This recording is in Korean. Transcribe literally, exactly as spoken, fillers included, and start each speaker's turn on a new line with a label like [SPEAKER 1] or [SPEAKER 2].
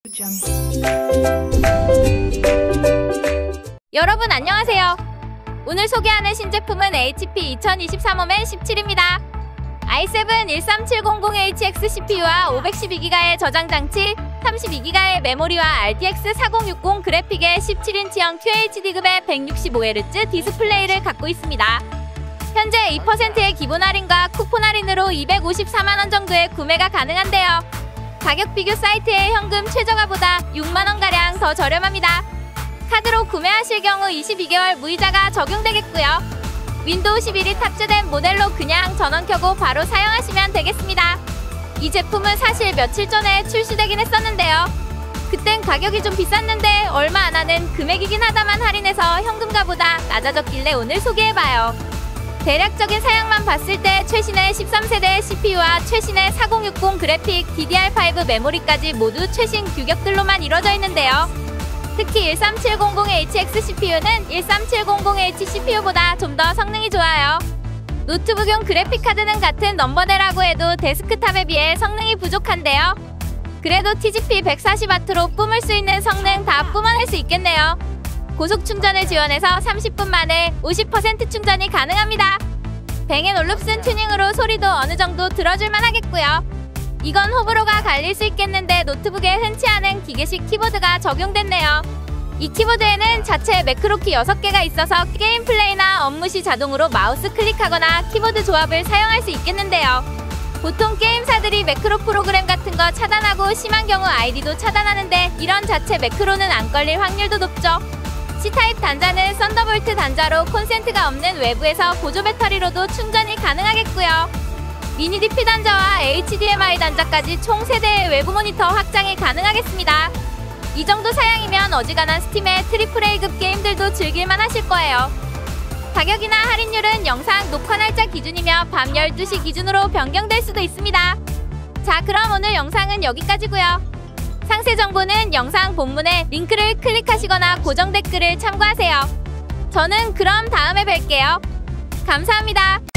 [SPEAKER 1] 여러분 안녕하세요. 오늘 소개하는 신제품은 에이치피 이천이십삼 홈의 십칠입니다. 아이 세븐 일삼칠공공 에이치엑스 씨피유와 오백십이 기가바이트의 저장장치, 삼십이 기가바이트의 메모리와 알티엑스 사공육공 그래픽의 십칠 인치형 큐에이치디급의 백육십오 헤르츠 디스플레이를 갖고 있습니다. 현재 이 퍼센트의 기본 할인과 쿠폰 할인으로 이백오십사만 원 정도의 구매가 가능한데요. 가격 비교 사이트의 현금 최저가보다 육만 원가량 더 저렴합니다. 카드로 구매하실 경우 이십이 개월 무이자가 적용되겠고요. 윈도우 십일이 탑재된 모델로 그냥 전원 켜고 바로 사용하시면 되겠습니다. 이 제품은 사실 며칠 전에 출시되긴 했었는데요. 그땐 가격이 좀 비쌌는데 얼마 안 하는 금액이긴 하다만 할인해서 현금가보다 낮아졌길래 오늘 소개해봐요. 대략적인 사양만 봤을 때 최신의 십삼 세대 씨피유와 최신의 사공육공 그래픽, 디디알 파이브 메모리까지 모두 최신 규격들로만 이루어져 있는데요. 특히 일삼칠공공 에이치엑스 씨피유는 일삼칠공공 에이치 씨피유보다 좀 더 성능이 좋아요. 노트북용 그래픽카드는 같은 넘버대라고 해도 데스크탑에 비해 성능이 부족한데요. 그래도 티지피 백사십 와트로 뿜을 수 있는 성능 다 뿜어낼 수 있겠네요. 고속 충전을 지원해서 삼십 분 만에 오십 퍼센트 충전이 가능합니다. 뱅앤올룹슨 튜닝으로 소리도 어느 정도 들어줄만 하겠고요. 이건 호불호가 갈릴 수 있겠는데 노트북에 흔치 않은 기계식 키보드가 적용됐네요. 이 키보드에는 자체 매크로키 여섯 개가 있어서 게임 플레이나 업무 시 자동으로 마우스 클릭하거나 키보드 조합을 사용할 수 있겠는데요. 보통 게임사들이 매크로 프로그램 같은 거 차단하고 심한 경우 아이디도 차단하는데 이런 자체 매크로는 안 걸릴 확률도 높죠. C타입 단자는 썬더볼트 단자로 콘센트가 없는 외부에서 보조 배터리로도 충전이 가능하겠고요. 미니 디피 단자와 에이치디엠아이 단자까지 총 세 대의 외부 모니터 확장이 가능하겠습니다. 이 정도 사양이면 어지간한 스팀의 트리플 A급 게임들도 즐길만 하실 거예요. 가격이나 할인율은 영상 녹화 날짜 기준이며 밤 열두 시 기준으로 변경될 수도 있습니다. 자, 그럼 오늘 영상은 여기까지고요. 상세 정보는 영상 본문에 링크를 클릭하시거나 고정 댓글을 참고하세요. 저는 그럼 다음에 뵐게요. 감사합니다.